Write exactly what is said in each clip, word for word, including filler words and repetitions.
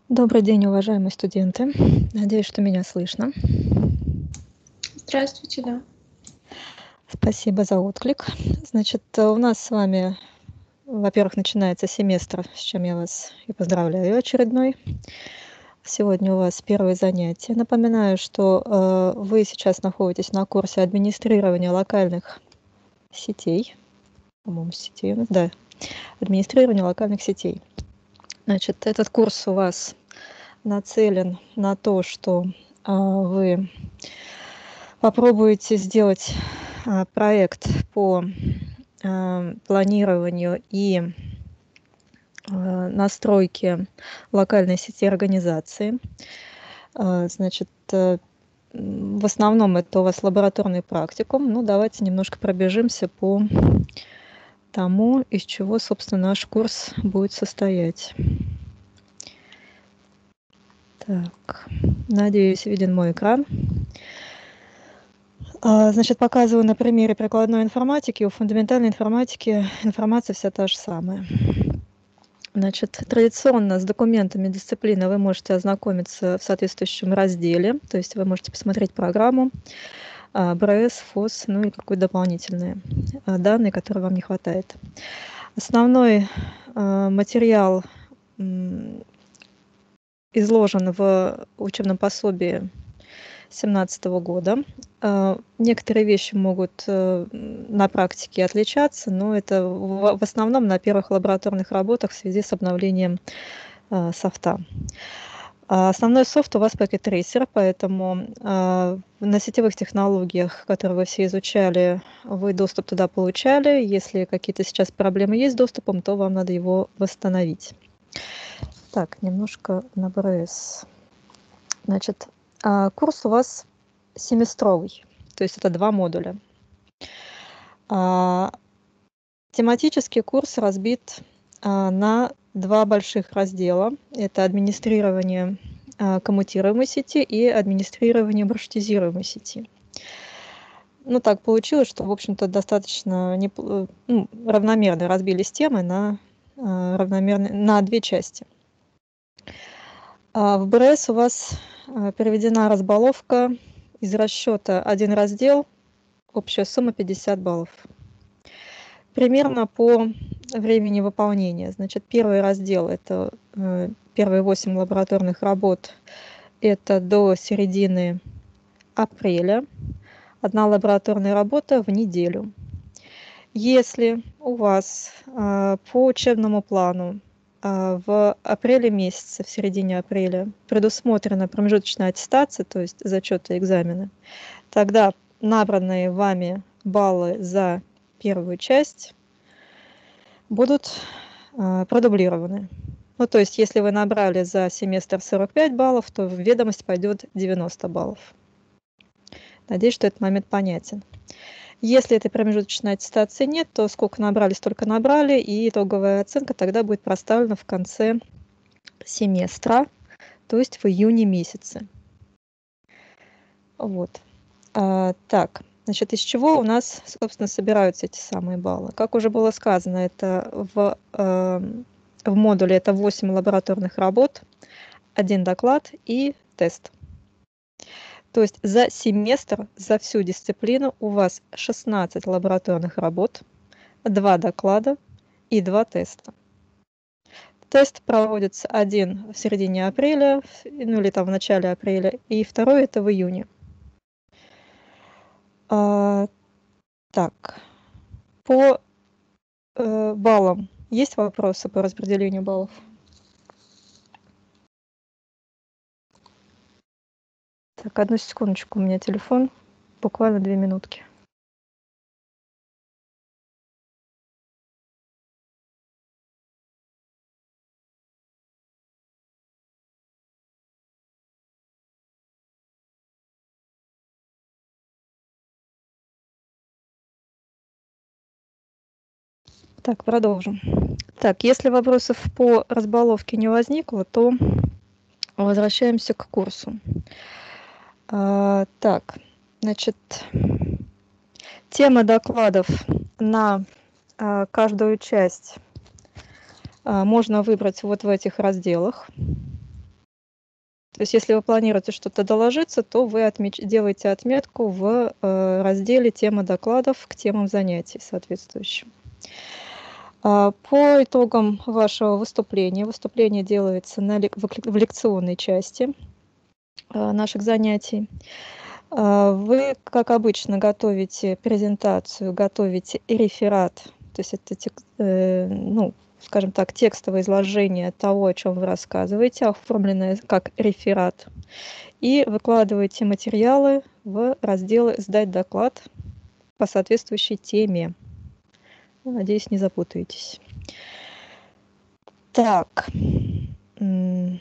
Добрый день, уважаемые студенты. Надеюсь, что меня слышно. Здравствуйте, да. Спасибо за отклик. Значит, у нас с вами, во-первых, начинается семестр, с чем я вас и поздравляю очередной. Сегодня у вас первое занятие. Напоминаю, что э, вы сейчас находитесь на курсе администрирования локальных сетей. По-моему, сетей у нас, да. Администрирование локальных сетей. Значит, этот курс у вас нацелен на то, что э, вы попробуете сделать э, проект по э, планированию и э, настройке локальной сети организации. Э, значит, э, в основном это у вас лабораторный практикум. Ну, давайте немножко пробежимся по тому, из чего, собственно, наш курс будет состоять. Так, надеюсь, виден мой экран. Значит, показываю на примере прикладной информатики. У фундаментальной информатики информация вся та же самая. Значит, традиционно с документами дисциплины вы можете ознакомиться в соответствующем разделе, то есть вы можете посмотреть программу, БРС, ФОС, ну и какие-то дополнительные данные, которые вам не хватает. Основной материал изложен в учебном пособии две тысячи семнадцатого года. Некоторые вещи могут на практике отличаться, но это в основном на первых лабораторных работах в связи с обновлением софта. Основной софт у вас Packet Tracer, поэтому на сетевых технологиях, которые вы все изучали, вы доступ туда получали. Если какие-то сейчас проблемы есть с доступом, то вам надо его восстановить. Так, немножко на БРС. Значит, курс у вас семестровый, то есть это два модуля. Тематический курс разбит на два больших раздела. Это администрирование коммутируемой сети и администрирование маршрутизируемой сети. Ну, так получилось, что, в общем-то, достаточно не, ну, равномерно разбились темы на, равномерно, на две части. В БРС у вас переведена разбаловка из расчета один раздел, общая сумма пятьдесят баллов. Примерно по времени выполнения. Значит, первый раздел – это э, первые восемь лабораторных работ, это до середины апреля. Одна лабораторная работа в неделю. Если у вас э, по учебному плану э, в апреле месяце, в середине апреля, предусмотрена промежуточная аттестация, то есть зачеты и экзамены, тогда набранные вами баллы за первую часть будут э, продублированы. Ну, то есть, если вы набрали за семестр сорок пять баллов, то в ведомость пойдет девяносто баллов. Надеюсь, что этот момент понятен. Если этой промежуточной аттестации нет, то сколько набрали, столько набрали, и итоговая оценка тогда будет проставлена в конце семестра, то есть в июне месяце. Вот. А, так. Значит, из чего у нас, собственно, собираются эти самые баллы? Как уже было сказано, это в, э, в модуле это восемь лабораторных работ, один доклад и тест. То есть за семестр, за всю дисциплину у вас шестнадцать лабораторных работ, два доклада и два теста. Тест проводится один в середине апреля, ну или там в начале апреля, и второй это в июне. А, так, по э, баллам есть вопросы по распределению баллов? Так, одну секундочку, у меня телефон, буквально две минутки. Так, продолжим. Так, если вопросов по разбаловке не возникло, то возвращаемся к курсу. А, так, значит, тема докладов на а, каждую часть а, можно выбрать вот в этих разделах. То есть если вы планируете что-то доложиться, то вы отмеч... делаете отметку в э, разделе «Тема докладов» к темам занятий соответствующим. А, По итогам вашего выступления, выступление делается на лек- в лек- в лекционной части э, наших занятий. А, Вы, как обычно, готовите презентацию, готовите реферат, то есть это, тек- э, ну, скажем так, текстовое изложение того, о чем вы рассказываете, оформленное как реферат, и выкладываете материалы в разделы «Сдать доклад» по соответствующей теме. Ну, Надеюсь, не запутаетесь. Так. м,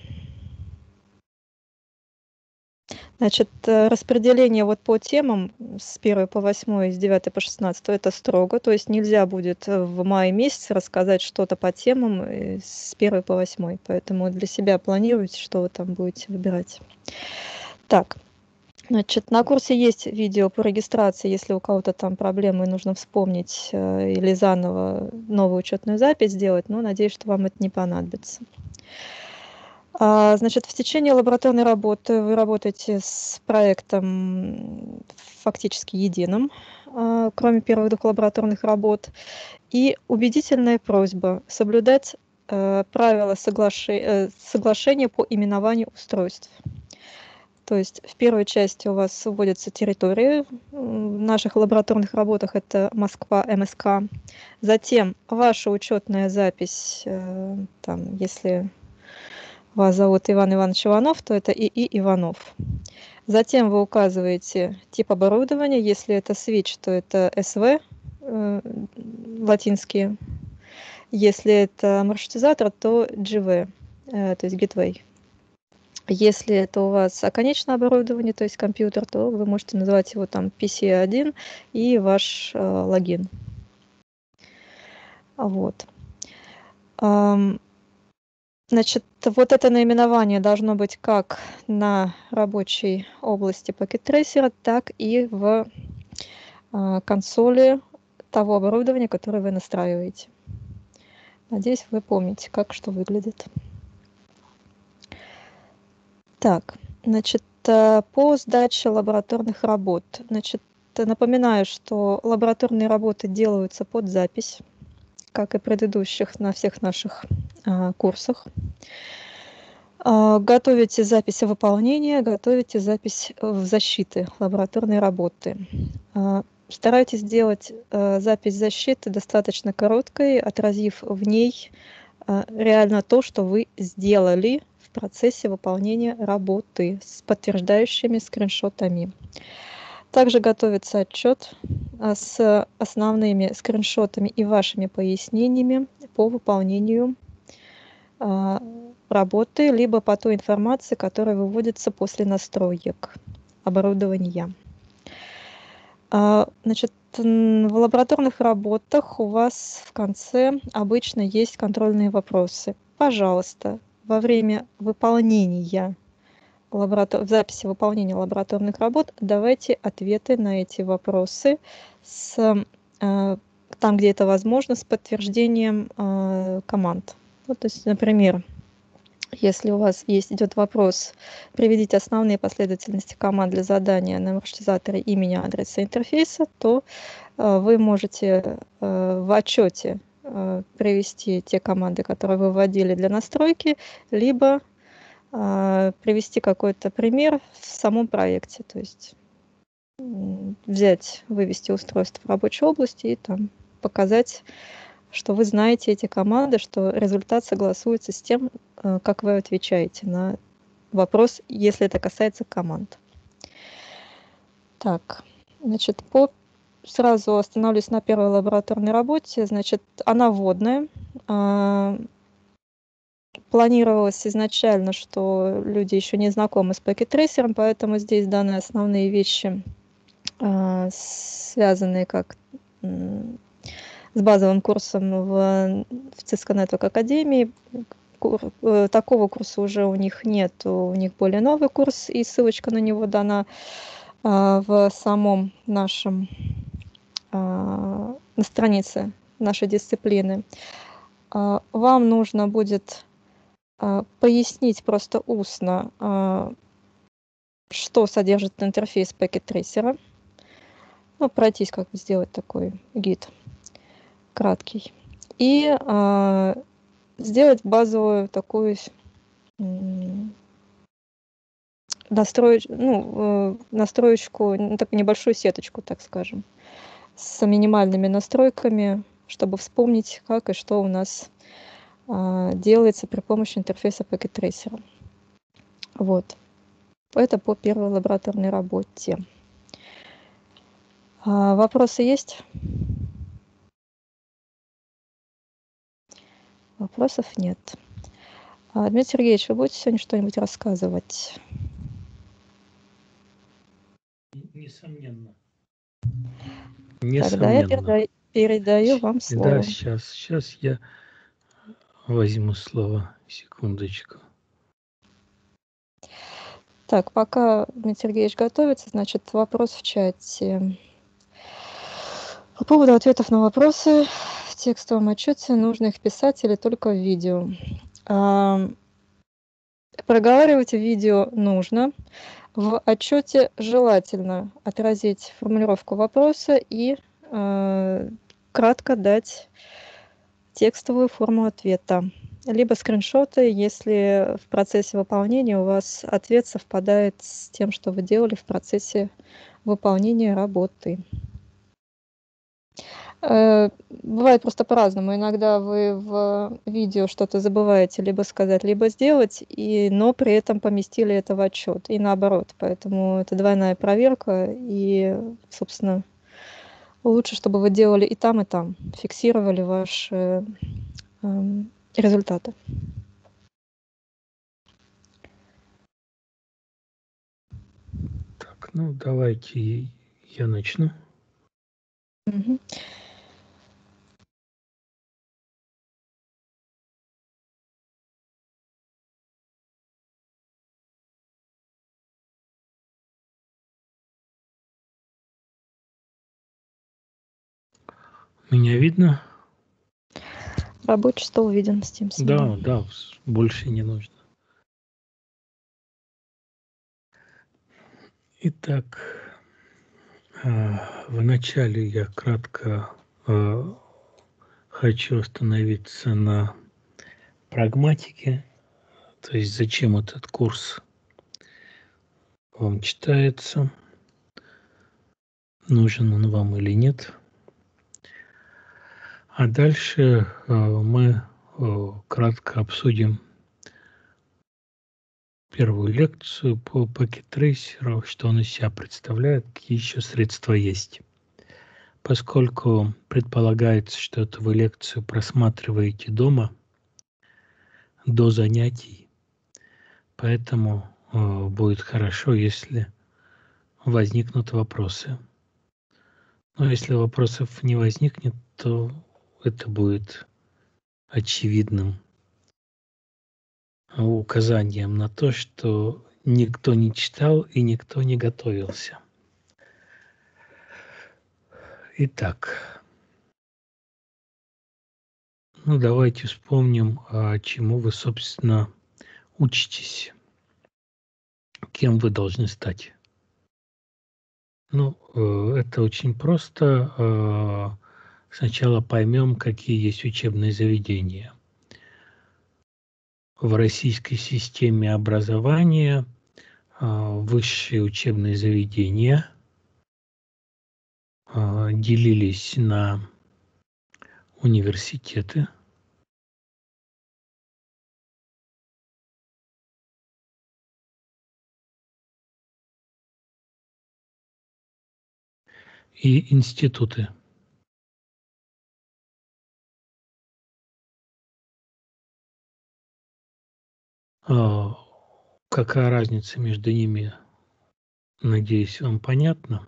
Значит, э, распределение вот по темам с первой по восьмой, с девятой по шестнадцатую это строго, то есть нельзя будет э, в мае месяце рассказать что-то по темам э, с первой по восьмой, поэтому для себя планируйте, что вы там будете выбирать. Так, значит, на курсе есть видео по регистрации, если у кого-то там проблемы, нужно вспомнить э, или заново новую учетную запись сделать, но надеюсь, что вам это не понадобится. А, Значит, в течение лабораторной работы вы работаете с проектом фактически единым, а, кроме первых двух лабораторных работ. И убедительная просьба соблюдать э, правила соглаши- э, соглашения по именованию устройств. То есть в первой части у вас вводятся территории. В наших лабораторных работах это Москва, МСК. Затем ваша учетная запись, э, там, если вас зовут Иван Иванович Иванов, то это ИИ Иванов. Затем вы указываете тип оборудования. Если это switch, то это эс ви, э, латинские. Если это маршрутизатор, то джи ви, э, то есть gateway. Если это у вас оконечное оборудование, то есть компьютер, то вы можете называть его там пи си один и ваш э, логин. Вот. Ам, Значит, вот это наименование должно быть как на рабочей области Pocket Tracer, так и в а, консоли того оборудования, которое вы настраиваете. Надеюсь, вы помните, как что выглядит. Так, значит, э, по сдаче лабораторных работ. Значит, напоминаю, что лабораторные работы делаются под запись, как и предыдущих на всех наших а, курсах. А, Готовите запись выполнения, готовите запись в защиты лабораторной работы. А, Старайтесь сделать э, запись защиты достаточно короткой, отразив в ней э, реально то, что вы сделали в процессе выполнения работы с подтверждающими скриншотами. Также готовится отчет а, с основными скриншотами и вашими пояснениями по выполнению а, работы, либо по той информации, которая выводится после настроек оборудования. А, Значит, м, в лабораторных работах у вас в конце обычно есть контрольные вопросы. Пожалуйста, во время выполнения лаборатор... в записи выполнения лабораторных работ давайте ответы на эти вопросы с, э, там, где это возможно, с подтверждением э, команд. Вот, то есть, например, если у вас есть идет вопрос, приведите основные последовательности команд для задания на маршрутизаторе имени, адреса интерфейса, то э, вы можете э, в отчете э, привести те команды, которые вы вводили для настройки, либо э, привести какой-то пример в самом проекте, то есть м, взять, вывести устройство в рабочей области и там показать, что вы знаете эти команды, что результат согласуется с тем, э, как вы отвечаете на вопрос, если это касается команд. Так, значит, по сразу остановлюсь на первой лабораторной работе. Значит, она вводная. А, Планировалось изначально, что люди еще не знакомы с Packet Tracer, поэтому здесь даны основные вещи, а, связанные как м, с базовым курсом в, в Cisco Network Академии. Кур- э, Такого курса уже у них нет, у них более новый курс, и ссылочка на него дана а, в самом нашем, а, на странице нашей дисциплины. А, Вам нужно будет а, пояснить просто устно, а, что содержит интерфейс Packet Tracer. Ну, пройтись, как бы сделать такой гид краткий. И а, сделать базовую такую настроить, ну, настроечку, ну, такую небольшую сеточку, так скажем, с минимальными настройками, чтобы вспомнить, как и что у нас а, делается при помощи интерфейса Packet Tracer. Вот. Это по первой лабораторной работе. А, вопросы есть? Вопросов нет. А, Дмитрий Сергеевич, вы будете сегодня что-нибудь рассказывать? Несомненно. Тогда я Несомненно. передаю, передаю вам слово. Да, сейчас, сейчас я возьму слово. Секундочку. Так, пока Дмитрий Сергеевич готовится, значит, вопрос в чате. По поводу ответов на вопросы в текстовом отчете нужно их писать или только в видео? А, проговаривать в видео нужно. В отчете желательно отразить формулировку вопроса и э, кратко дать текстовую форму ответа. Либо скриншоты, если в процессе выполнения у вас ответ совпадает с тем, что вы делали в процессе выполнения работы. Э, бывает просто по-разному. Иногда вы в видео что-то забываете либо сказать, либо сделать, и, но при этом поместили это в отчет, и наоборот. Поэтому это двойная проверка, и, собственно, лучше, чтобы вы делали и там, и там, фиксировали ваши эм, результаты. Так, ну давайте я начну. Мгм. Меня видно? Рабочий стол виден с Teams. Да, да, больше не нужно. Итак, вначале я кратко хочу остановиться на прагматике, то есть зачем этот курс вам читается, нужен он вам или нет. А дальше мы кратко обсудим первую лекцию по Packet Tracer, что он из себя представляет, какие еще средства есть. Поскольку предполагается, что эту вы лекцию просматриваете дома до занятий, поэтому э, будет хорошо, если возникнут вопросы. Но если вопросов не возникнет, то это будет очевидным указанием на то, что никто не читал и никто не готовился. Итак, ну давайте вспомним, а чему вы, собственно, учитесь, кем вы должны стать. Ну, это очень просто. Сначала поймем, какие есть учебные заведения. В российской системе образования высшие учебные заведения делились на университеты, и институты. Какая разница между ними, надеюсь, вам понятно.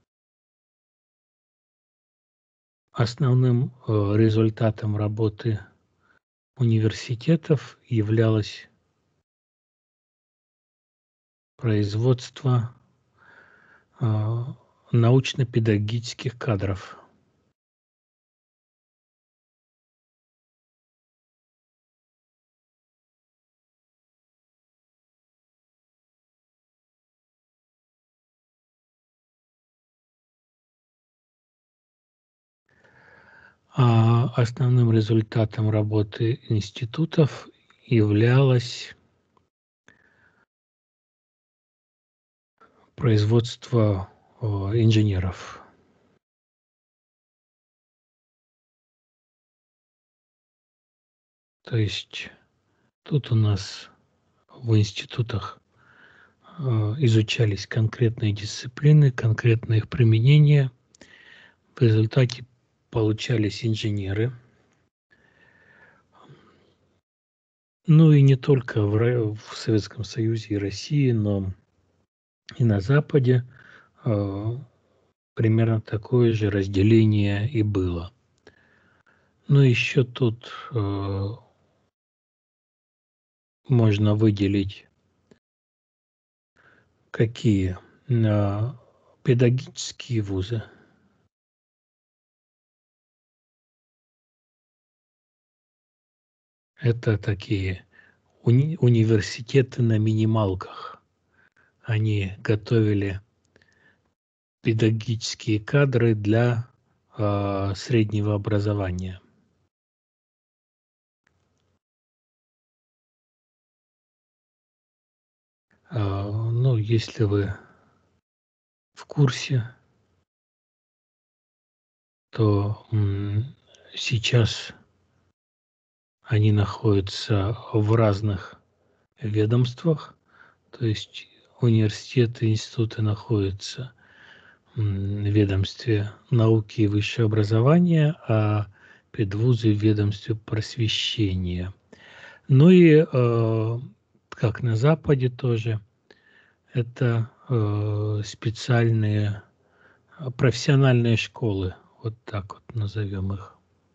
Основным результатом работы университетов являлось производство научно-педагогических кадров. А основным результатом работы институтов являлось производство э, инженеров. То есть тут у нас в институтах э, изучались конкретные дисциплины, конкретное их применение. В результате получались инженеры. Ну и не только в, Ро- в Советском Союзе и России, но и на Западе э, примерно такое же разделение и было. Но еще тут э, можно выделить какие э, педагогические вузы. Это такие уни- университеты на минималках. Они готовили педагогические кадры для э, среднего образования. Э, ну, если вы в курсе, то м, сейчас они находятся в разных ведомствах, то есть университеты, институты находятся м, в ведомстве науки и высшего образования, а педвузы в ведомстве просвещения. Ну и э, как на Западе тоже, это э, специальные э, профессиональные школы, вот так вот назовем их.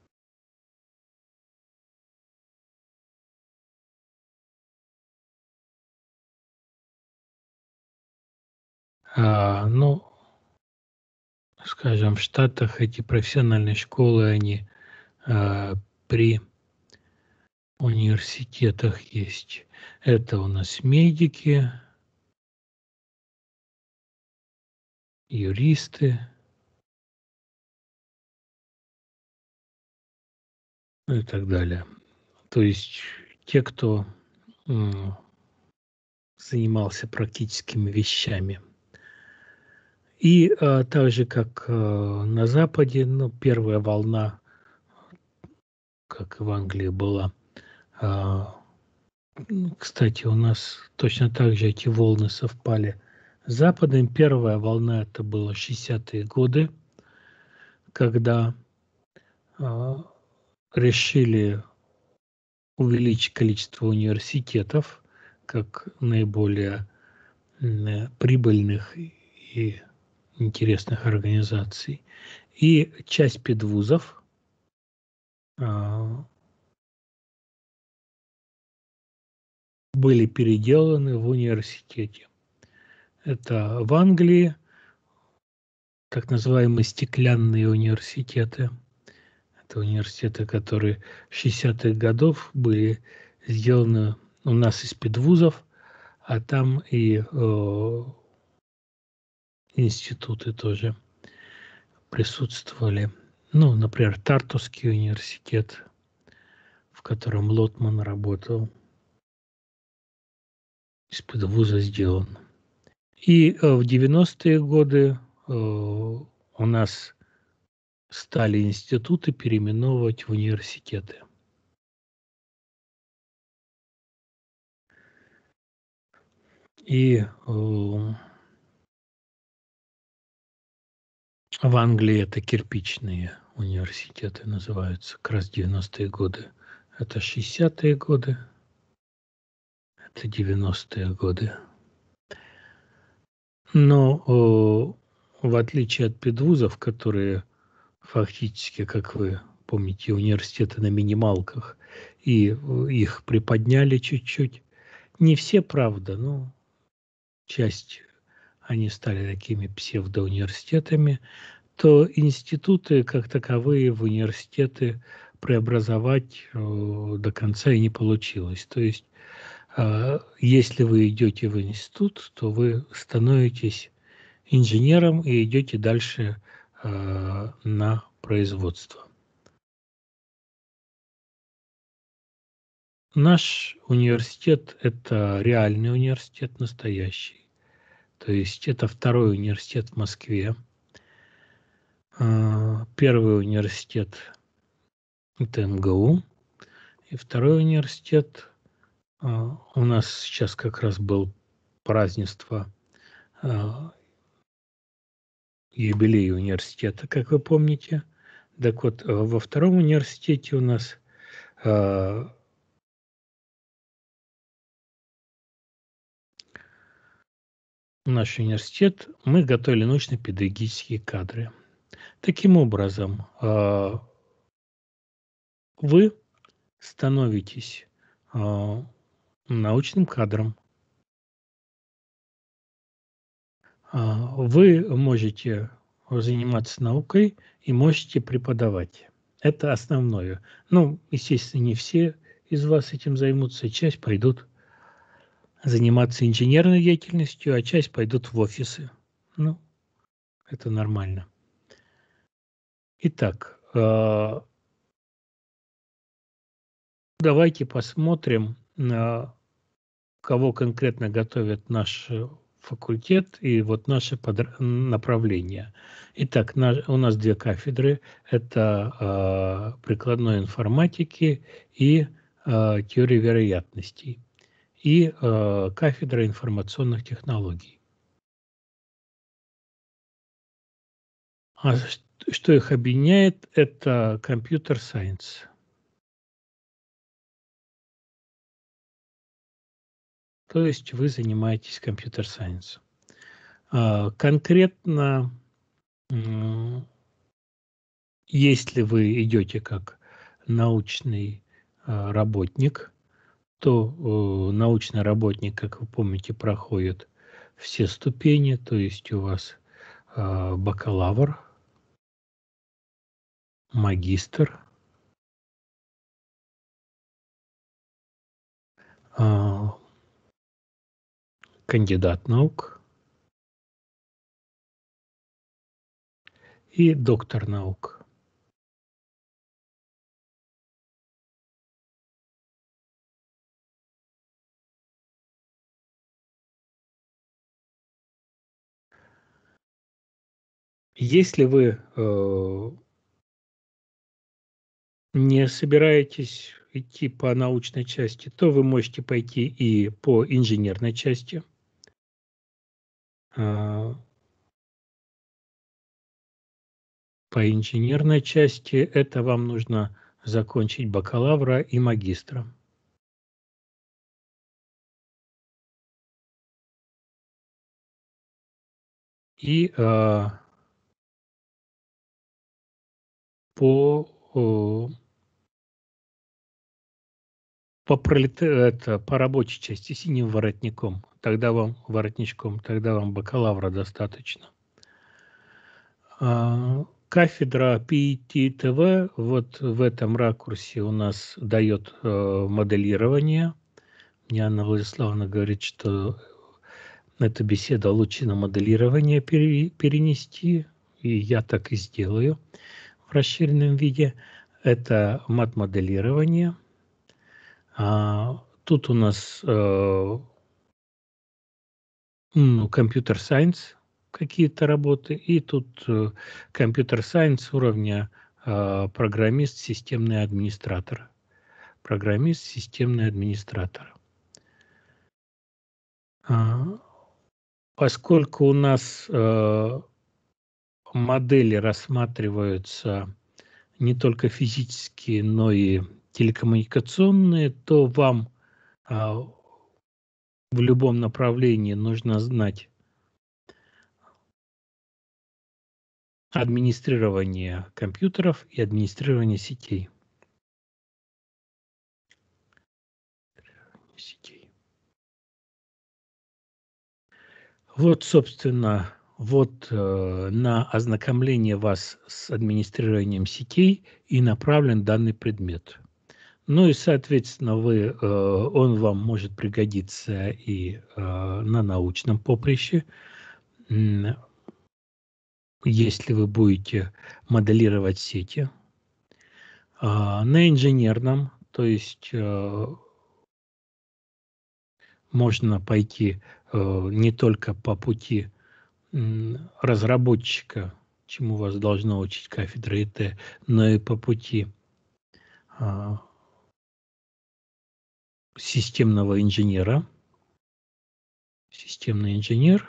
А, ну, скажем, в Штатах эти профессиональные школы, они а, при университетах есть. Это у нас медики, юристы, ну и так далее. То есть те, кто м, занимался практическими вещами. И а, так же, как а, на Западе, ну, первая волна, как и в Англии была. А, м, кстати, у нас точно так же эти волны совпали с Западом. Первая волна это было шестидесятые годы, когда а, решили увеличить количество университетов как наиболее м, э, прибыльных и интересных организаций. И часть педвузов а, были переделаны в университете. Это в Англии так называемые стеклянные университеты. Это университеты, которые в шестидесятых годов были сделаны у нас из педвузов, а там и э, институты тоже присутствовали. Ну, например, Тартусский университет, в котором Лотман работал, из педвуза сделан. И э, в девяностые годы э, у нас стали институты переименовывать в университеты. И э, в Англии это кирпичные университеты называются, как раз девяностые годы. Это шестидесятые годы, это девяностые годы. Но э, в отличие от педвузов, которые фактически, как вы помните, университеты на минималках, и э, их приподняли чуть-чуть, не все, правда, но часть они стали такими псевдоуниверситетами, то институты как таковые в университеты преобразовать э, до конца и не получилось. То есть, э, если вы идете в институт, то вы становитесь инженером и идете дальше э, на производство. наш университет – это реальный университет, настоящий. То есть это второй университет в Москве. Первый университет – это эм гэ у. И второй университет, у нас сейчас как раз был празднество, юбилей университета, как вы помните. Так вот, во втором университете у нас наш университет, мы готовили научно-педагогические кадры. Таким образом, вы становитесь научным кадром. Вы можете заниматься наукой и можете преподавать. Это основное. Ну, естественно, не все из вас этим займутся. Часть пойдут заниматься инженерной деятельностью, а часть пойдут в офисы. Ну, это нормально. Итак, давайте посмотрим, кого конкретно готовит наш факультет и вот наше направление. Итак, у нас две кафедры. Это прикладной информатики и теории вероятностей. И кафедра информационных технологий. А что их объединяет? Это компьютер-сайенс. То есть вы занимаетесь компьютер-сайенсом. Конкретно, если вы идете как научный работник, то научный работник, как вы помните, проходит все ступени, то есть у вас бакалавр, магистр, кандидат наук и доктор наук. Если вы э, не собираетесь идти по научной части, то вы можете пойти и по инженерной части. Э, по инженерной части это вам нужно закончить бакалавра и магистра. И э, по, э, по, пролет... это, по рабочей части синим воротником, тогда вам воротничком, тогда вам бакалавра достаточно. Э, кафедра пи и ти ти ви вот в этом ракурсе у нас дает э, моделирование. Мне Анна Владиславовна говорит, что эту беседу лучше на моделирование пере, перенести, и я так и сделаю в расширенном виде. Это мат-моделирование. А, тут у нас э, ну, компьютер-сайенс, какие-то работы, и тут компьютер-сайенс уровня э, программист, системный администратор. Программист, системный администратор. А, поскольку у нас э, модели рассматриваются не только физические, но и телекоммуникационные, то вам а, в любом направлении нужно знать администрирование компьютеров и администрирование сетей. сетей. Вот, собственно, вот э, на ознакомление вас с администрированием сетей и направлен данный предмет. Ну и, соответственно, вы, э, он вам может пригодиться и э, на научном поприще, если вы будете моделировать сети, на инженерном, то есть можно пойти не только по пути разработчика, чему вас должна учить кафедра ИТ, но и по пути системного инженера, системный инженер,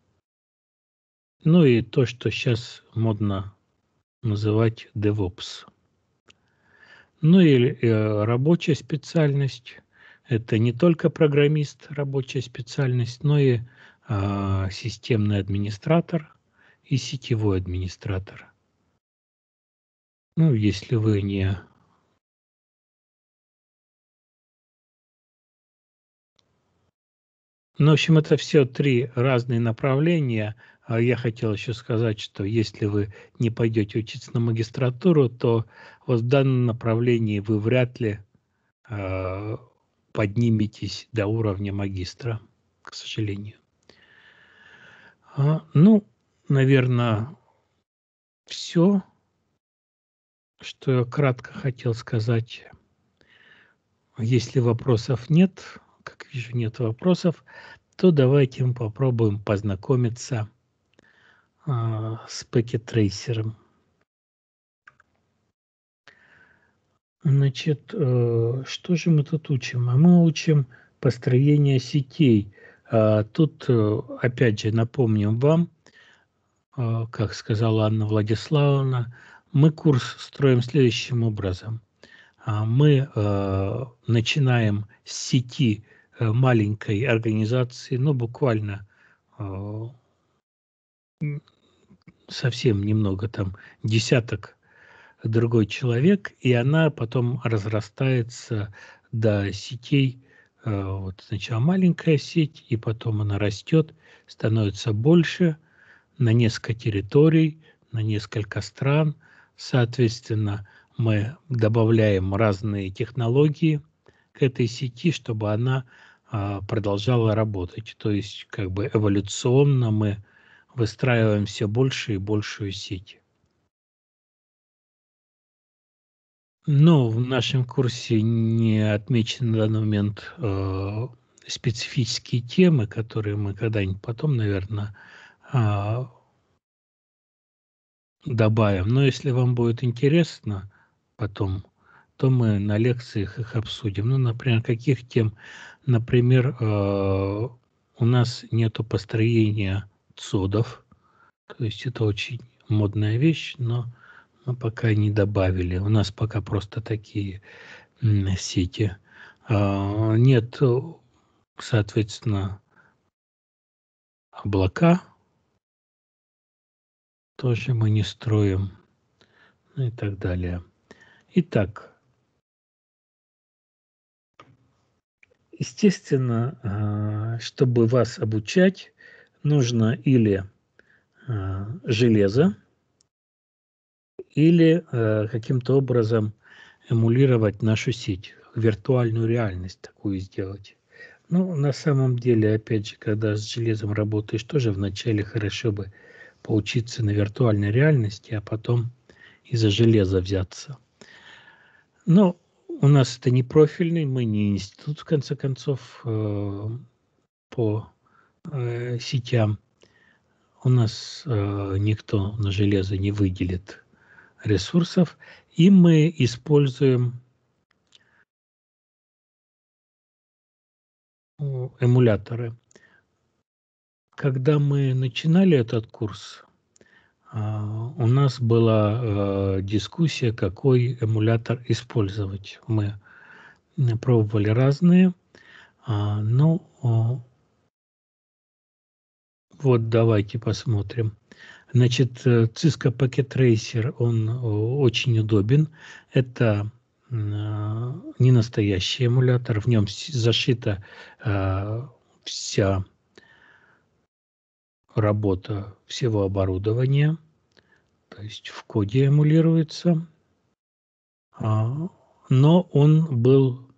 ну и то, что сейчас модно называть DevOps. Ну и э, рабочая специальность. Это не только программист, рабочая специальность, но и э, системный администратор и сетевой администратор. Ну, если вы не... Ну, в общем, это все три разные направления. А я хотел еще сказать, что если вы не пойдете учиться на магистратуру, то вот в данном направлении вы вряд ли э, подниметесь до уровня магистра, к сожалению. А, ну, наверное, все, что я кратко хотел сказать. Если вопросов нет, как вижу, нет вопросов, то давайте мы попробуем познакомиться а, с пакет-трейсером. Значит, э, что же мы тут учим? А мы учим построение сетей. А, тут, э, опять же, напомним вам, э, как сказала Анна Владиславовна, мы курс строим следующим образом. А, мы э, начинаем с сети э, маленькой организации, ну, буквально э, совсем немного, там, десяток другой человек, и она потом разрастается до сетей. Вот сначала маленькая сеть, и потом она растет, становится больше на несколько территорий, на несколько стран. Соответственно, мы добавляем разные технологии к этой сети, чтобы она продолжала работать. То есть, как бы эволюционно мы выстраиваем все больше и большую сеть. Ну, в нашем курсе не отмечены на данный момент э, специфические темы, которые мы когда-нибудь потом, наверное, э, добавим. Но если вам будет интересно потом, то мы на лекциях их обсудим. Ну, например, каких тем? Например, э, у нас нету построения цодов. То есть это очень модная вещь, но мы пока не добавили. У нас пока просто такие сети. Нет, соответственно, облака тоже мы не строим, ну и так далее. Итак, естественно, чтобы вас обучать, нужно или железо, или каким-то образом эмулировать нашу сеть, виртуальную реальность такую сделать. Ну, на самом деле, опять же, когда с железом работаешь, тоже вначале хорошо бы поучиться на виртуальной реальности, а потом и за железо взяться. Но у нас это не профильный, мы не институт, в конце концов, по сетям. У нас никто на железо не выделит ресурсов, и мы используем эмуляторы. Когда мы начинали этот курс, у нас была дискуссия, какой эмулятор использовать. Мы пробовали разные, но вот давайте посмотрим. Значит, Cisco Packet Tracer, он очень удобен. Это не настоящий эмулятор, в нем зашита вся работа всего оборудования, то есть в коде эмулируется, но он был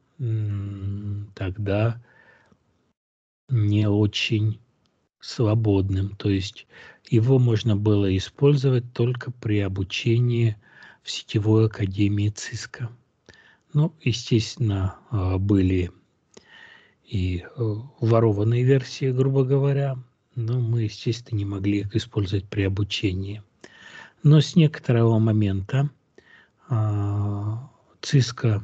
тогда не очень свободным, то есть его можно было использовать только при обучении в сетевой академии Cisco. Ну, естественно, были и ворованные версии, грубо говоря, но мы, естественно, не могли их использовать при обучении. Но с некоторого момента Cisco,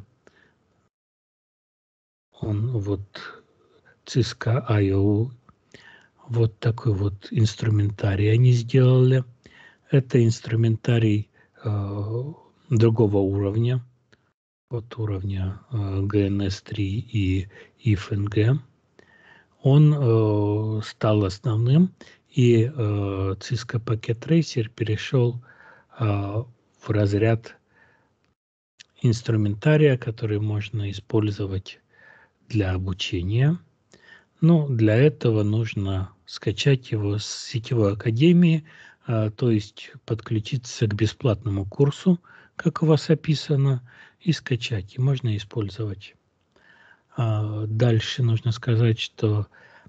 он вот Cisco ай о, вот такой вот инструментарий они сделали. Это инструментарий э, другого уровня, от уровня э, джи эн эс три и ай эф эн джи. Он э, стал основным, и э, Cisco Packet Tracer перешел э, в разряд инструментария, который можно использовать для обучения. Но для этого нужно скачать его с сетевой академии, э, то есть подключиться к бесплатному курсу, как у вас описано, и скачать, и можно использовать. А дальше нужно сказать, что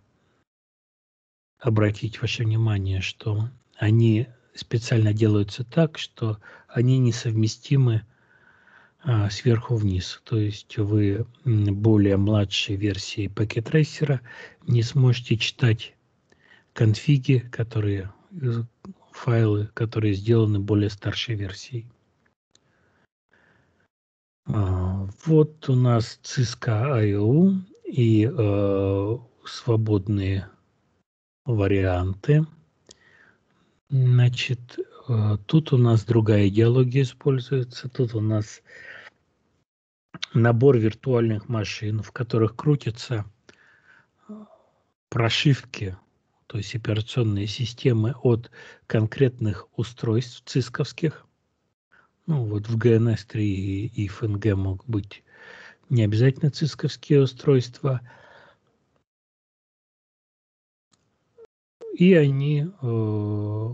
обратить ваше внимание, что они специально делаются так, что они несовместимы а, сверху вниз. То есть вы более младшей версии Packet Tracer не сможете читать конфиги, которые, файлы, которые сделаны более старшей версией. А, вот у нас Cisco ай о и э, свободные варианты. Значит, тут у нас другая идеология используется. Тут у нас набор виртуальных машин, в которых крутятся прошивки, то есть операционные системы от конкретных устройств цисковских. Ну, вот в джи эн эс три и эф эн джи могут быть не обязательно цисковские устройства. И они э,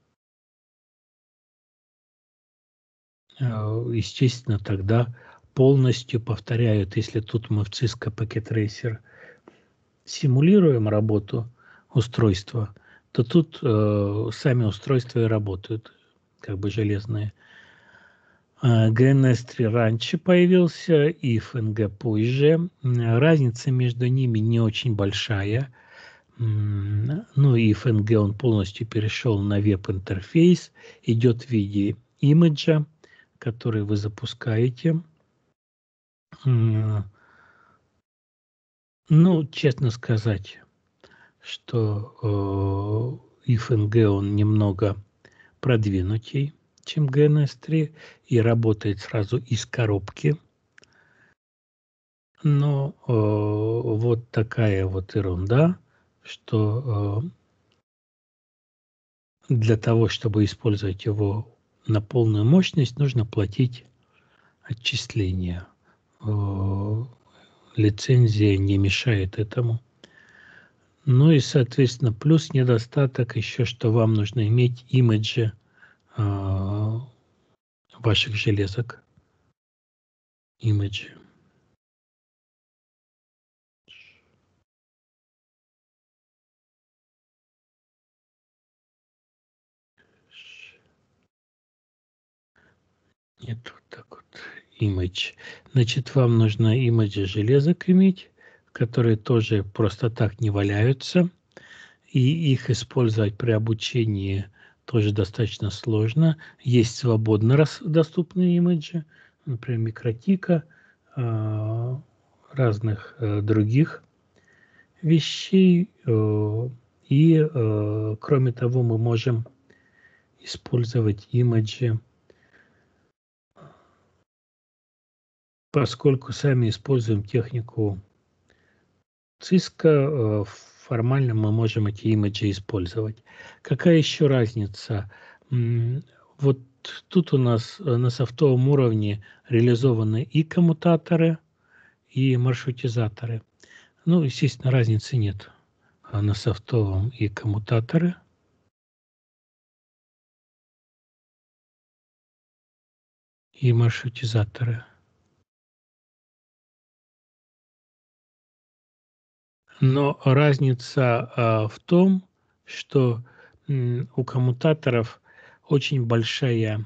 естественно, тогда полностью повторяют, если тут мы в Cisco Packet Tracer симулируем работу устройства, то тут э, сами устройства и работают, как бы железные. джи эн эс три раньше появился, и эф эн джи позже. Разница между ними не очень большая. Ну, и эф эн джи он полностью перешел на веб-интерфейс, идет в виде имиджа, который вы запускаете. Ну, честно сказать, что э, эф эн джи он немного продвинутей, чем джи эн эс три, и работает сразу из коробки. Но э, вот такая вот ерунда, что э, для того, чтобы использовать его на полную мощность, нужно платить отчисления. Э, лицензия не мешает этому. Ну и, соответственно, плюс недостаток еще, что вам нужно иметь имиджи э, ваших железок. Имиджи. Нет, вот так вот. Имидж. Значит, вам нужно имиджи железок иметь, которые тоже просто так не валяются. И их использовать при обучении тоже достаточно сложно. Есть свободно доступные имиджи, например, микротика, разных других вещей. И, кроме того, мы можем использовать имиджи, поскольку сами используем технику Cisco, формально мы можем эти имиджи использовать. Какая еще разница? Вот тут у нас на софтовом уровне реализованы и коммутаторы, и маршрутизаторы. Ну, естественно, разницы нет на софтовом и коммутаторы. И маршрутизаторы. Но разница а, в том, что м, у коммутаторов очень большая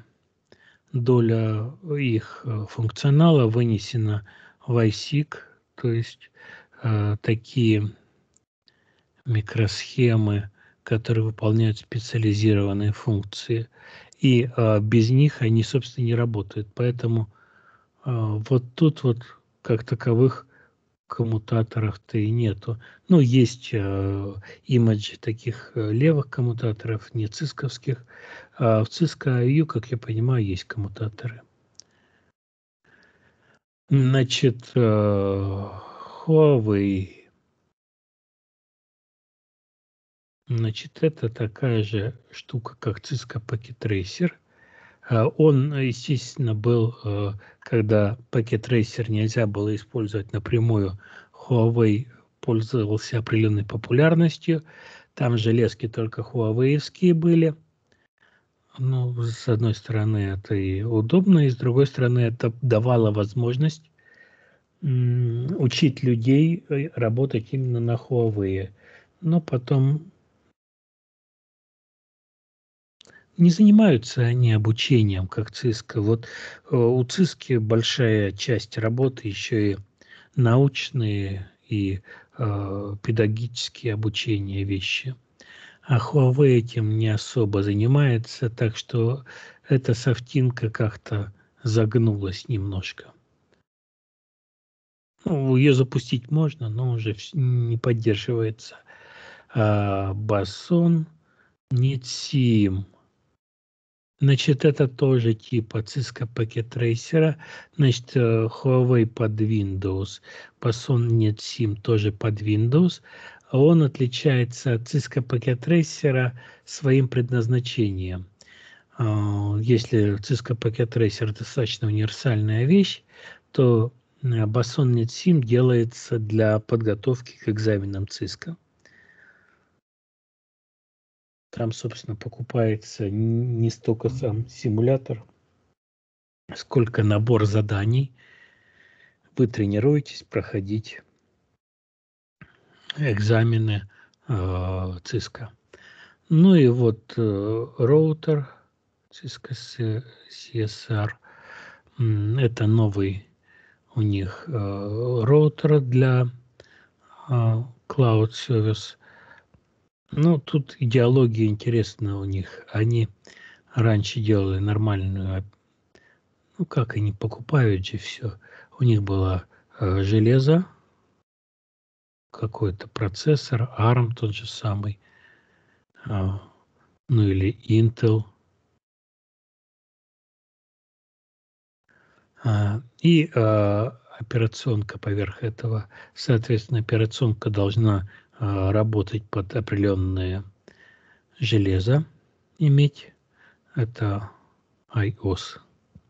доля их функционала вынесена в ай сик, то есть э, такие микросхемы, которые выполняют специализированные функции. И э, без них они, собственно, не работают. Поэтому э, вот тут вот как таковых коммутаторов-то и нету. Ну, есть э, имиджи таких э, левых коммутаторов, не цисковских. А в Cisco ай ю, как я понимаю, есть коммутаторы. Значит, э, Huawei. Значит, это такая же штука, как Cisco Packet Tracer. А Он, естественно, был, э, когда Packet Tracer нельзя было использовать напрямую, Huawei пользовался определенной популярностью. Там железки только хуавеевские были. Ну, с одной стороны, это и удобно, и с другой стороны, это давало возможность м, учить людей э, работать именно на Huawei. Но потом не занимаются они обучением, как Cisco. Вот э, у Cisco большая часть работы еще и научные и э, педагогические обучения вещи. А Huawei этим не особо занимается, так что эта софтинка как-то загнулась немножко. Ну, ее запустить можно, но уже вс- не поддерживается. А Басон, Нетсим. Значит, это тоже типа Cisco Packet Tracer. Значит, э, Huawei под Windows, Bason Netsim тоже под Windows. Он отличается от Cisco Packet Tracer своим предназначением. А, Если Cisco Packet Tracer достаточно универсальная вещь, то э, Bason Netsim делается для подготовки к экзаменам Cisco. Там, собственно, покупается не столько сам симулятор, сколько набор заданий. Вы тренируетесь проходить экзамены э, Cisco. Ну и вот э, роутер Cisco си эс ар. Это новый у них э, роутер для э, Cloud Service. Ну, тут идеология интересная у них. Они раньше делали нормальную, ну как они покупают же все. У них было э, железо, какой-то процессор, арм тот же самый, а, ну или Intel. А, и а, операционка поверх этого. Соответственно, операционка должна а, работать под определенное железо, иметь. Это iOS.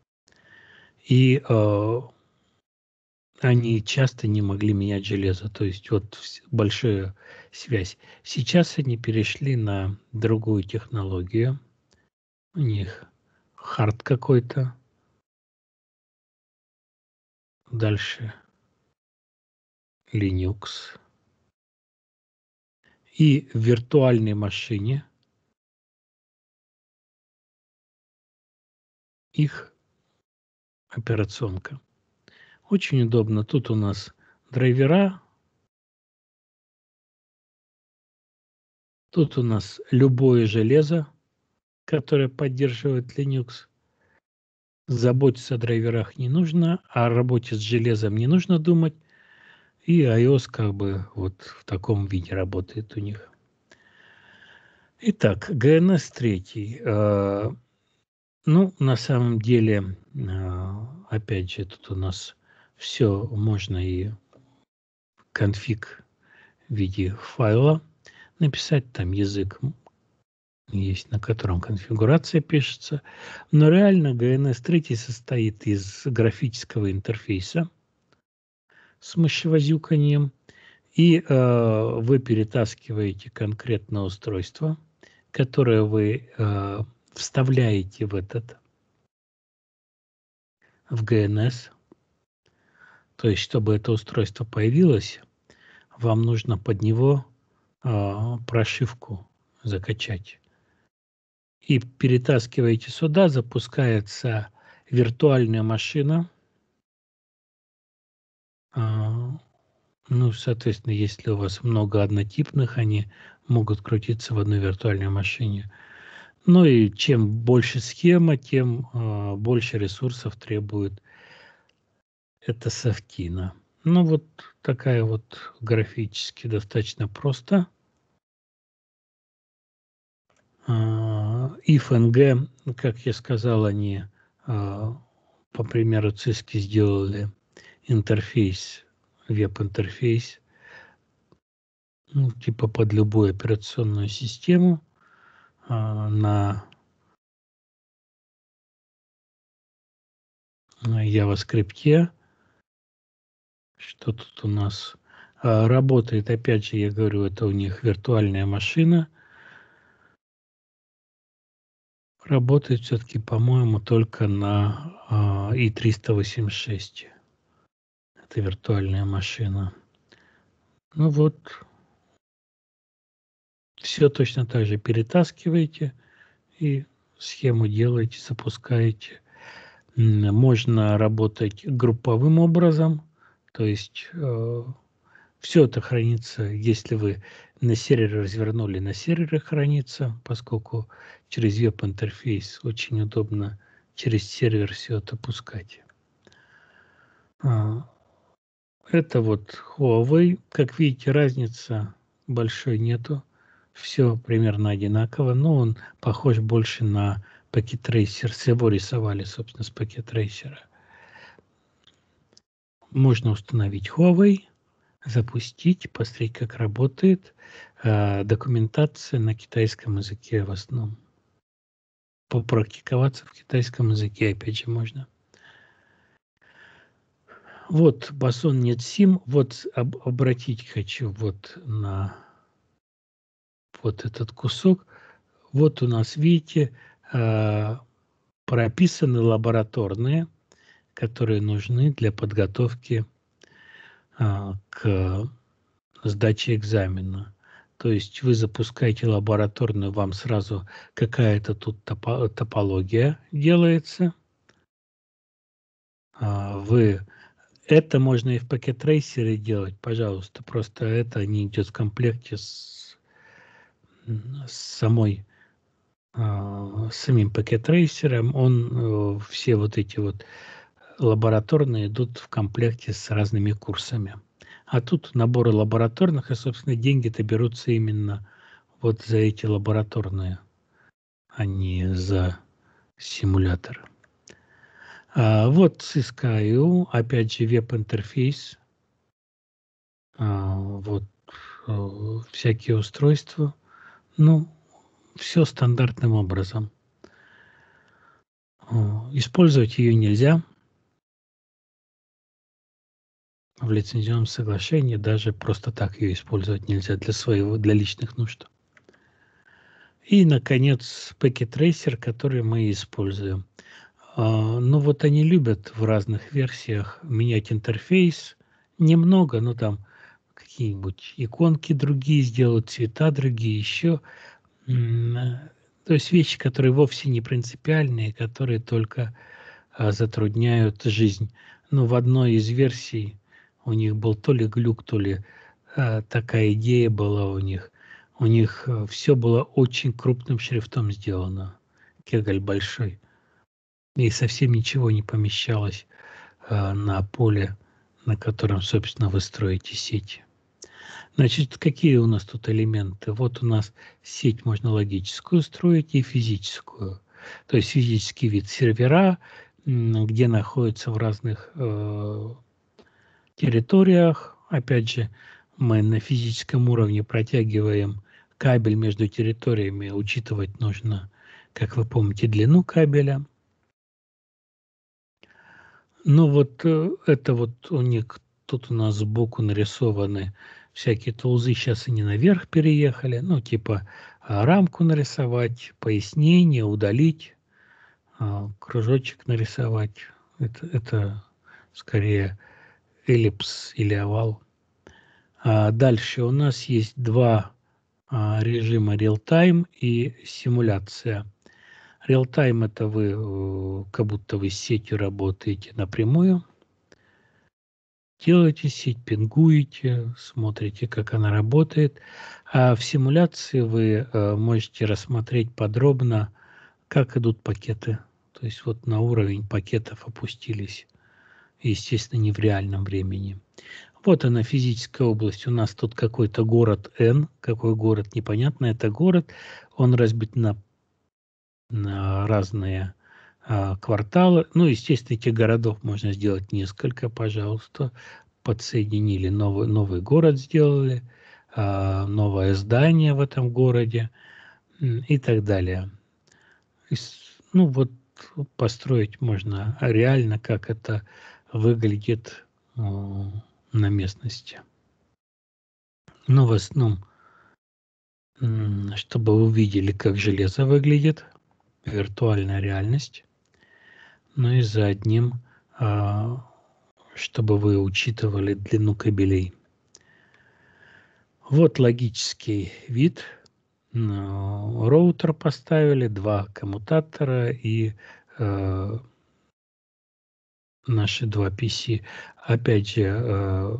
И а, они часто не могли менять железо. То есть вот вс- большая связь. Сейчас они перешли на другую технологию. У них хард какой-то. Дальше Linux. И в виртуальной машине их операционка. Очень удобно. Тут у нас драйвера. Тут у нас любое железо, которое поддерживает Linux. Заботиться о драйверах не нужно, о работе с железом не нужно думать. И iOS как бы вот в таком виде работает у них. Итак, джи эн эс три. Э, Ну, на самом деле, э, опять же, тут у нас все можно и конфиг в виде файла написать, там язык есть, на котором конфигурация пишется. Но реально джи эн эс три состоит из графического интерфейса с мышевозюканьем, и э, вы перетаскиваете конкретное устройство, которое вы э, вставляете в этот, в джи эн эс. То есть, чтобы это устройство появилось, вам нужно под него э, прошивку закачать. И перетаскиваете сюда, запускается виртуальная машина. Э, Ну, соответственно, если у вас много однотипных, они могут крутиться в одной виртуальной машине. Ну и чем больше схема, тем э, больше ресурсов требует эта софтина. Ну вот такая вот графически достаточно просто. If and G, как я сказал, они э, по примеру циски сделали интерфейс, веб-интерфейс, ну, типа под любую операционную систему э, на JavaScript. Что тут у нас? А, работает, опять же, я говорю, это у них виртуальная машина. Работает все-таки, по-моему, только на а, и триста восемьдесят шесть. Это виртуальная машина. Ну вот, все точно так же перетаскиваете и схему делаете, запускаете. Можно работать групповым образом, то есть э, все это хранится, если вы на сервере развернули, на сервере хранится, поскольку через веб-интерфейс очень удобно через сервер все это пускать. Это вот Huawei. Как видите, разницы большой нету. Все примерно одинаково, но он похож больше на Packet Tracer. С его рисовали, собственно, с Packet Tracer. Можно установить Huawei, запустить, посмотреть, как работает. Э, документация на китайском языке в основном. Попрактиковаться в китайском языке, опять же, можно. Вот Boson NetSim. Вот об, обратить хочу вот на вот этот кусок. Вот у нас, видите, э, прописаны лабораторные, которые нужны для подготовки э, к сдаче экзамена. То есть вы запускаете лабораторную, вам сразу какая-то тут топо топология делается. А, вы это можно и в Packet Tracer делать, пожалуйста. Просто это не идет в комплекте с, с самой с самим Packet Tracer. Он все вот эти вот лабораторные идут в комплекте с разными курсами. А тут наборы лабораторных, и, собственно, деньги-то берутся именно вот за эти лабораторные, а не за симулятор. А вот cisco.io, опять же, веб-интерфейс. А, вот а, всякие устройства. Ну, все стандартным образом. А, использовать ее нельзя. В лицензионном соглашении даже просто так ее использовать нельзя для своего, для личных нужд. И, наконец, Packet Tracer, который мы используем. А, ну вот они любят в разных версиях менять интерфейс. Немного, но там какие-нибудь иконки другие сделают, цвета другие, еще. То есть вещи, которые вовсе не принципиальные, которые только а, затрудняют жизнь. Но в одной из версий у них был то ли глюк, то ли а, такая идея была у них. У них а, все было очень крупным шрифтом сделано. Кегль большой. И совсем ничего не помещалось а, на поле, на котором, собственно, вы строите сеть. Значит, какие у нас тут элементы? Вот у нас сеть можно логическую строить и физическую. То есть физический вид сервера, где находятся в разных э, территориях. Опять же, мы на физическом уровне протягиваем кабель между территориями. Учитывать нужно, как вы помните, длину кабеля. Ну вот э, это вот у них тут у нас сбоку нарисованы всякие тулзы. Сейчас они наверх переехали. Ну типа а, рамку нарисовать, пояснение, удалить, а, кружочек нарисовать. Это, это скорее эллипс или овал. А дальше у нас есть два а, режима real-time и симуляция. Real-time — это вы, э, как будто вы с сетью работаете напрямую. делаете сеть, пингуете, смотрите, как она работает. А в симуляции вы э, можете рассмотреть подробно, как идут пакеты. То есть вот на уровень пакетов опустились. Естественно, не в реальном времени. Вот она, физическая область. У нас тут какой-то город N. Какой город, непонятно. Это город. Он разбит на, на разные а, кварталы. Ну, естественно, этих городов можно сделать несколько, пожалуйста. Подсоединили, новый, новый город сделали, а, новое здание в этом городе и так далее. И, ну, вот построить можно реально, как это выглядит о, на местности. Ну, в основном, чтобы вы увидели, как железо выглядит, виртуальная реальность. Ну и за одним, чтобы вы учитывали длину кабелей. Вот логический вид. Роутер поставили, два коммутатора и э, наши два пи си. Опять же, э,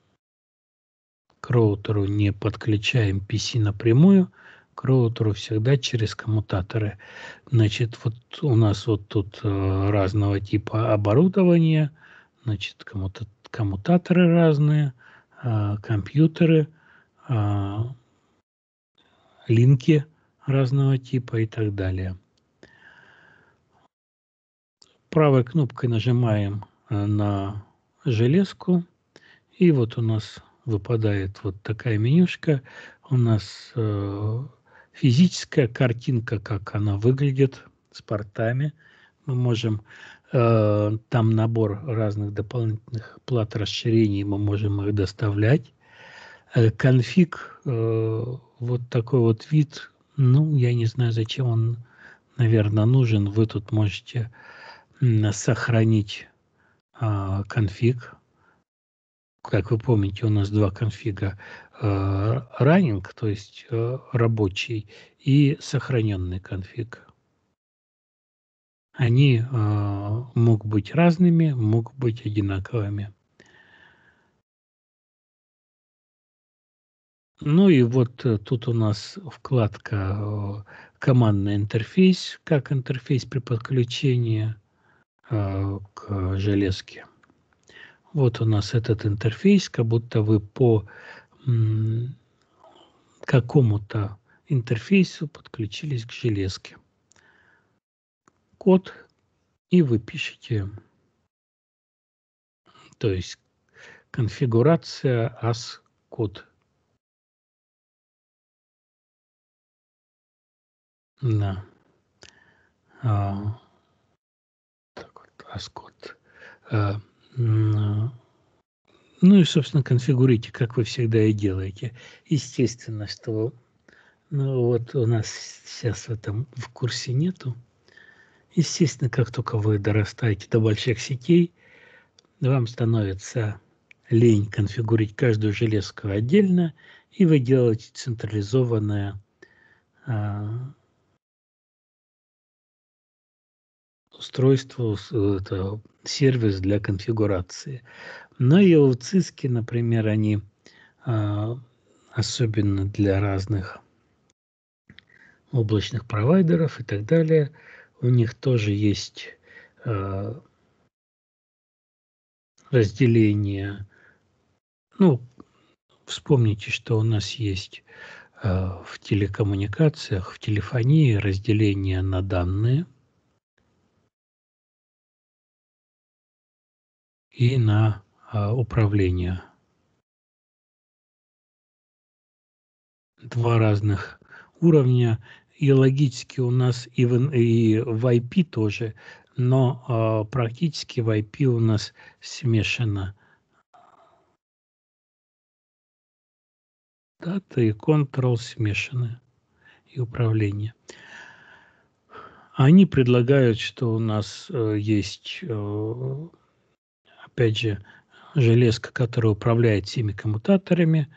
к роутеру не подключаем пи си напрямую, к роутеру всегда через коммутаторы. Значит, вот у нас вот тут э, разного типа оборудование, значит, коммута коммутаторы разные, э, компьютеры, э, линки разного типа и так далее. Правой кнопкой нажимаем на железку, и вот у нас выпадает вот такая менюшка. У нас э, физическая картинка, как она выглядит с портами. Мы можем, э, там набор разных дополнительных плат расширений, мы можем их доставлять. Э, конфиг, э, вот такой вот вид, ну, я не знаю, зачем он, наверное, нужен. Вы тут можете сохранить э, конфиг. Как вы помните, у нас два конфига: э, running, то есть э, рабочий, и сохраненный конфиг. Они э, могут быть разными, могут быть одинаковыми. Ну и вот э, тут у нас вкладка э, командный интерфейс, как интерфейс при подключении э, к железке. Вот у нас этот интерфейс, как будто вы по м, какому-то интерфейсу подключились к железке. Код, и вы пишете, то есть конфигурация ас код. Да. А, так вот, ас код. А, ну и, собственно, конфигурируйте, как вы всегда и делаете. Естественно, что ну вот у нас сейчас в этом в курсе нету. Естественно, как только вы дорастаете до больших сетей, вам становится лень конфигурировать каждую железку отдельно, и вы делаете централизованное а, устройство, это сервис для конфигурации. Но и у циске, например, они а, особенно для разных облачных провайдеров и так далее, у них тоже есть а, разделение. Ну, вспомните, что у нас есть а, в телекоммуникациях, в телефонии разделение на данные и на а, управление. Два разных уровня. И логически у нас и в, и в ай пи тоже, но э, практически в ай пи у нас смешано дата и control смешаны, и управление. Они предлагают, что у нас э, есть, э, опять же, железка, которая управляет всеми коммутаторами,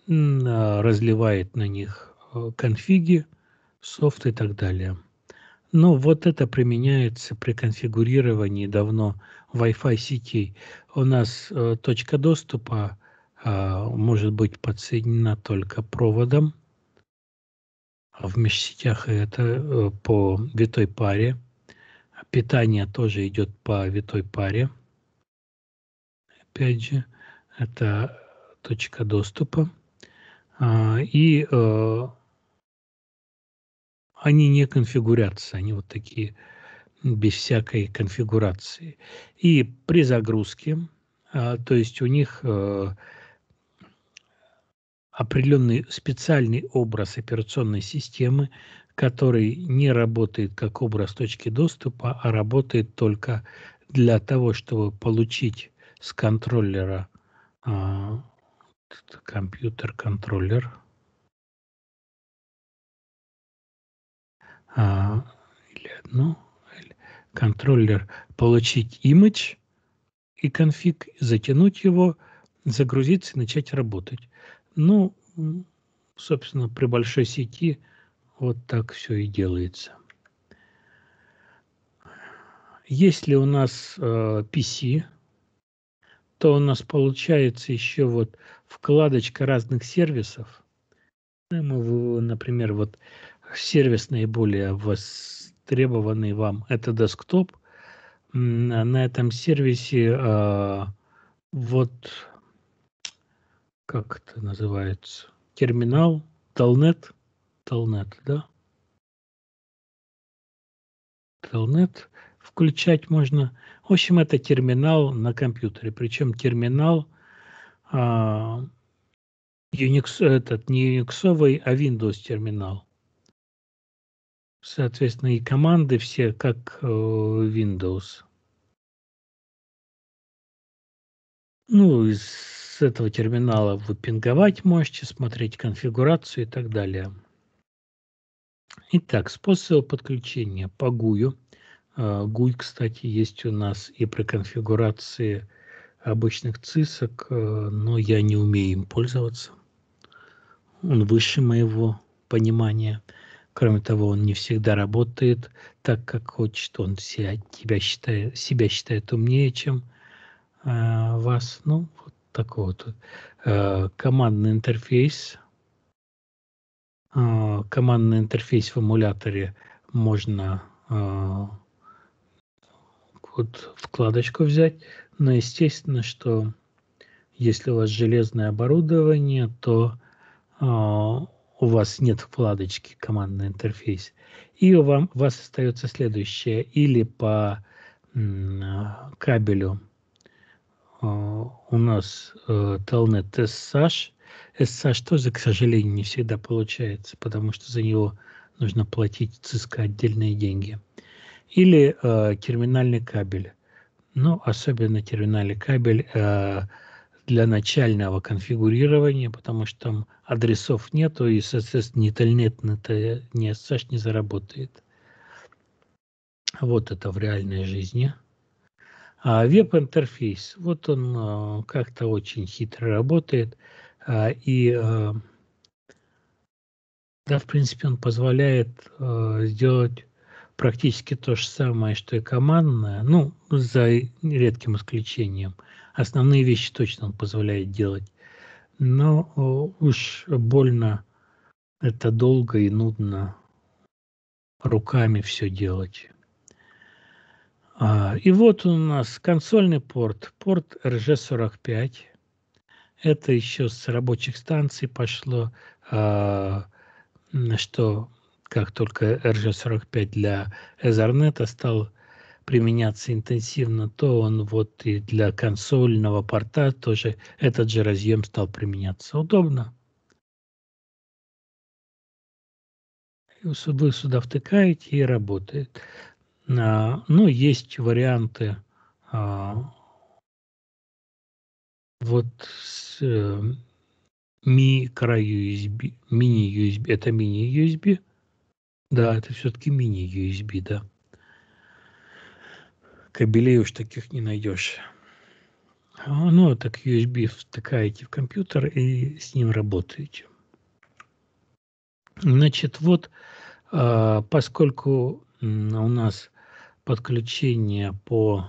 э, разливает на них э, конфиги, софт и так далее. Ну, вот это применяется при конфигурировании давно Wi-Fi сетей. У нас э, точка доступа э, может быть подсоединена только проводом, а в межсетях это э, по витой паре. Питание тоже идет по витой паре. Опять же, это точка доступа. А, и э, они не конфигурятся, они вот такие без всякой конфигурации. И при загрузке, а, то есть у них э, определенный специальный образ операционной системы, который не работает как образ точки доступа, а работает только для того, чтобы получить с контроллера а, компьютер-контроллер, а, или одну, или контроллер, получить image и конфиг, затянуть его, загрузиться и начать работать. Ну, м, собственно, при большой сети вот так все и делается. Если у нас э, пи си, то у нас получается еще вот вкладочка разных сервисов. Ну, мы, в- например, вот сервис наиболее востребованный вам – это десктоп. М, На этом сервисе э, вот как это называется? Терминал, Telnet, Telnet, да? Telnet включать можно. В общем, это терминал на компьютере. Причем терминал а, Unix, этот не Unix, а Windows терминал. Соответственно, и команды все как э, Windows. Ну, из этого терминала вы пинговать можете, смотреть конфигурацию и так далее. Итак, способы подключения по гую. гуй, кстати, есть у нас и при конфигурации обычных цисок, но я не умею им пользоваться. Он выше моего понимания. Кроме того, он не всегда работает так, как хочет. Он себя, тебя считает, себя считает умнее, чем э, вас. Ну, вот такой вот э, командный интерфейс. Э, командный интерфейс в эмуляторе можно э, вот вкладочку взять. Но естественно, что если у вас железное оборудование, то э, у вас нет вкладочки командный интерфейс. И у, вам, у вас остается следующее. Или по м, кабелю э, у нас э, Telnet эс эйч. эс эйч тоже, к сожалению, не всегда получается, потому что за него нужно платить ЦИСКО отдельные деньги. Или э, терминальный кабель. Ну, особенно терминальный кабель э, для начального конфигурирования, потому что там адресов нету, и, соответственно, ни Telnet, ни эс эйч не заработает. Вот это в реальной жизни. А веб-интерфейс, вот он э, как-то очень хитро работает, э, и э, да, в принципе, он позволяет э, сделать практически то же самое, что и командное, ну, за редким исключением. Основные вещи точно он позволяет делать. Но о, уж больно это долго и нудно руками все делать. А, и вот у нас консольный порт, порт эр джи сорок пять. Это еще с рабочих станций пошло, а, что как только эр джи сорок пять для Ethernet стал применяться интенсивно, то он вот и для консольного порта тоже этот же разъем стал применяться. Удобно. Вы сюда втыкаете и работает. А, ну, есть варианты а, вот с э, микро-ю эс би, мини-ю эс би, это мини-ю эс би. Да, это все-таки мини-ю эс би, да. Кабелей уж таких не найдешь. А, ну, так ю эс би втыкаете в компьютер и с ним работаете. Значит, вот, а, поскольку м, у нас подключение по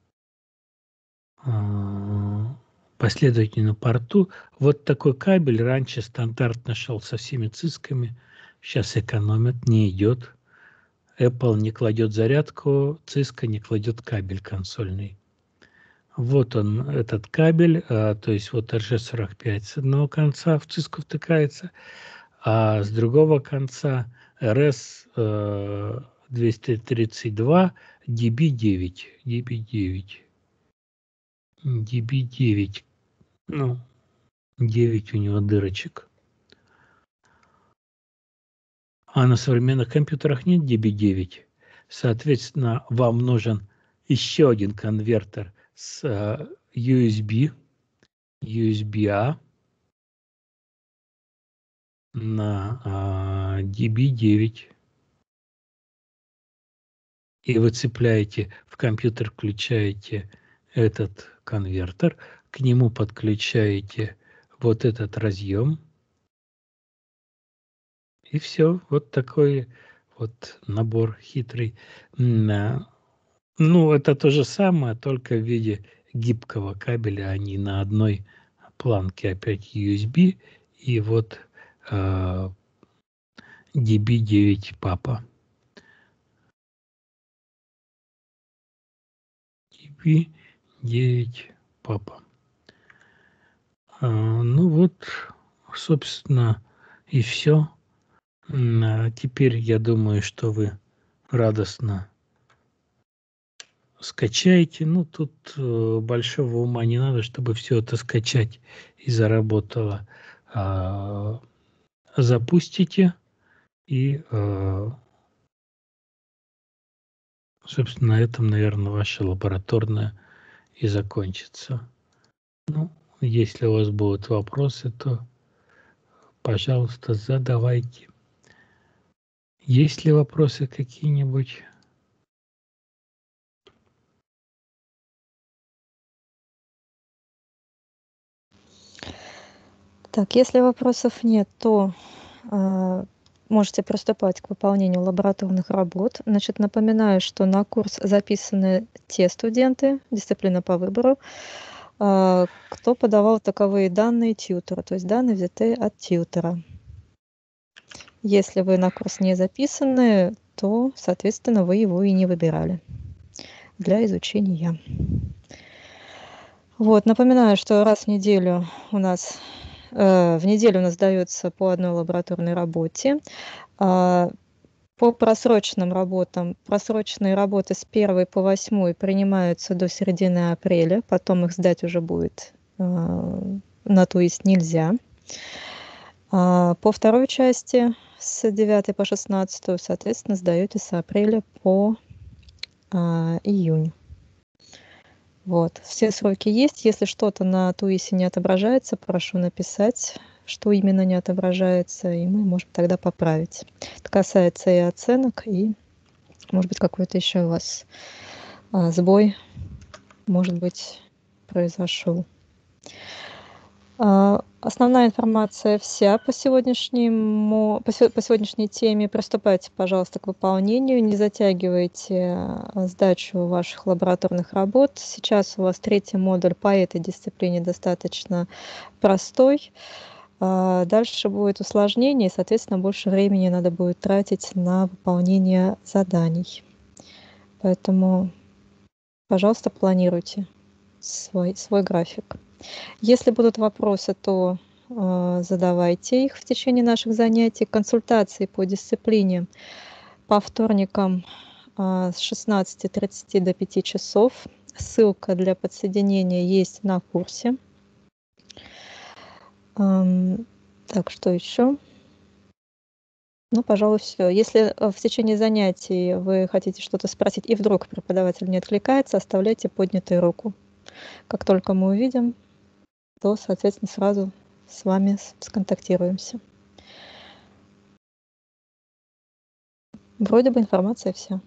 а, последовательному порту. Вот такой кабель раньше стандартно шел со всеми цисками, сейчас экономят, не идет. Apple не кладет зарядку, Cisco не кладет кабель консольный. Вот он, этот кабель, а, то есть вот эр джи сорок пять с одного конца в Cisco втыкается, а с другого конца эр эс э, двести тридцать два ди би девять. ди би девять. ди би девять. Ну, девять у него дырочек. А на современных компьютерах нет ди би девять. Соответственно, вам нужен еще один конвертер с э, ю эс би, ю эс би-A на э, ди би девять. И вы цепляете в компьютер, включаете этот конвертер, к нему подключаете вот этот разъем. И все, вот такой вот набор хитрый. На- Ну, это то же самое, только в виде гибкого кабеля, а не на одной планке опять ю эс би и вот э, ди би девять папа. ди би девять папа. А, ну вот, собственно, и все. А теперь я думаю, что вы радостно скачаете. Ну, тут э, большого ума не надо, чтобы все это скачать и заработало. А, запустите и, э, собственно, на этом, наверное, ваша лабораторная и закончится. Ну, если у вас будут вопросы, то, пожалуйста, задавайте. Есть ли вопросы какие-нибудь? Так, если вопросов нет, то а, можете приступать к выполнению лабораторных работ. Значит, напоминаю, что на курс записаны те студенты, дисциплина по выбору, а, кто подавал таковые данные тьютера, то есть данные взятые от тьютера. Если вы на курс не записаны, то, соответственно, вы его и не выбирали для изучения. Вот, напоминаю, что раз в неделю у нас, э, в неделю у нас дается по одной лабораторной работе. А, по просроченным работам, просроченные работы с первой по восьмую принимаются до середины апреля, потом их сдать уже будет а, на туист нельзя. А по второй части с девятой по шестнадцатую, соответственно, сдаете с апреля по а, июнь. Вот, все сроки есть. Если что-то на туисе не отображается, прошу написать, что именно не отображается, и мы можем тогда поправить. Это касается и оценок, и, может быть, какой-то еще у вас а, сбой, может быть, произошел. А, основная информация вся по сегодняшнему, по, се- по сегодняшней теме. Приступайте, пожалуйста, к выполнению. Не затягивайте а, сдачу ваших лабораторных работ. Сейчас у вас третий модуль по этой дисциплине достаточно простой. А, дальше будет усложнение, и, соответственно, больше времени надо будет тратить на выполнение заданий. Поэтому, пожалуйста, планируйте свой, свой график. Если будут вопросы, то э, задавайте их в течение наших занятий. Консультации по дисциплине по вторникам э, с шестнадцати тридцати до пяти часов. Ссылка для подсоединения есть на курсе. Эм, так, что еще? Ну, пожалуй, все. Если э, в течение занятий вы хотите что-то спросить, и вдруг преподаватель не откликается, оставляйте поднятую руку. Как только мы увидим, то, соответственно, сразу с вами сконтактируемся. Вроде бы информация вся.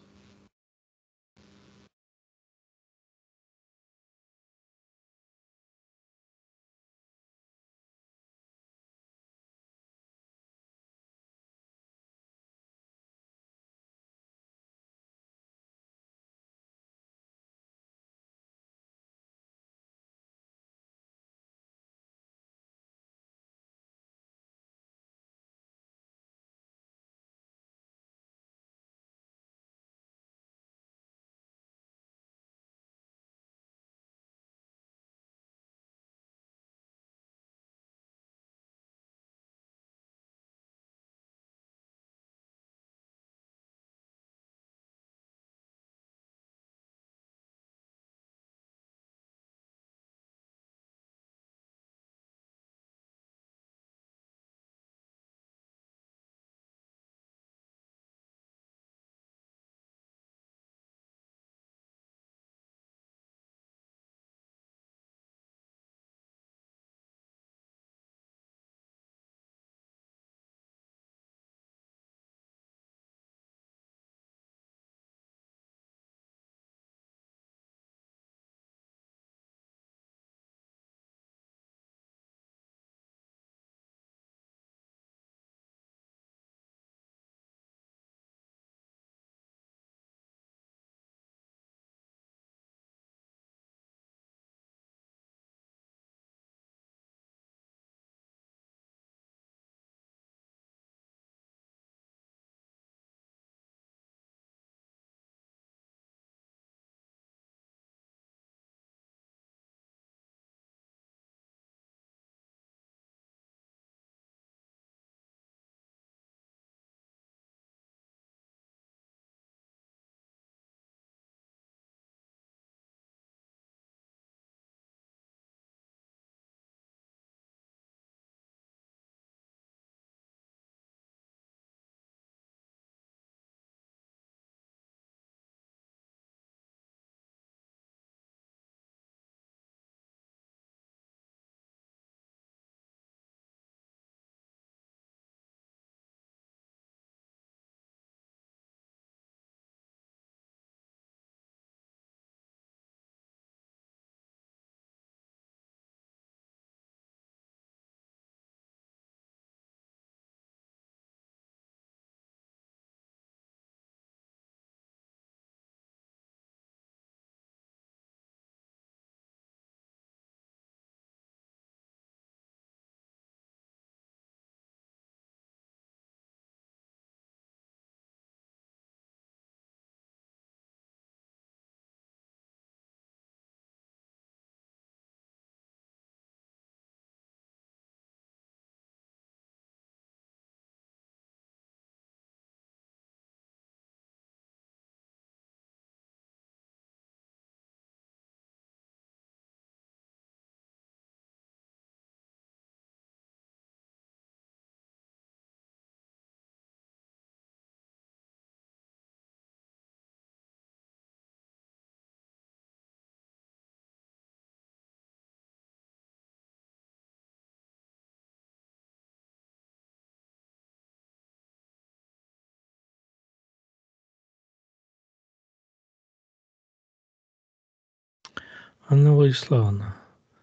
Анна Владиславовна,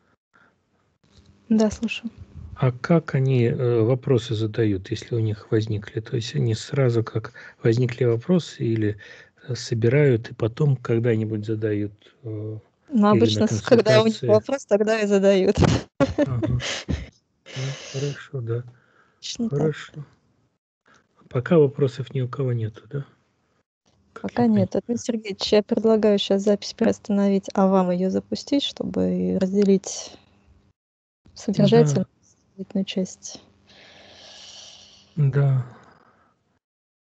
Да, слушаю. а как они э, вопросы задают, если у них возникли? То есть они сразу как возникли вопросы или э, собирают и потом когда-нибудь задают э, Но или на обычно, с когда у них консультации? вопрос, тогда и задают. Ага. Ну, хорошо, да. Точно так. Хорошо. Пока вопросов ни у кого нету, да? Как я Пока понимаю. нет. Дмитрий Сергеевич, я предлагаю сейчас запись приостановить, а вам ее запустить, чтобы разделить Да, содержательную часть. да.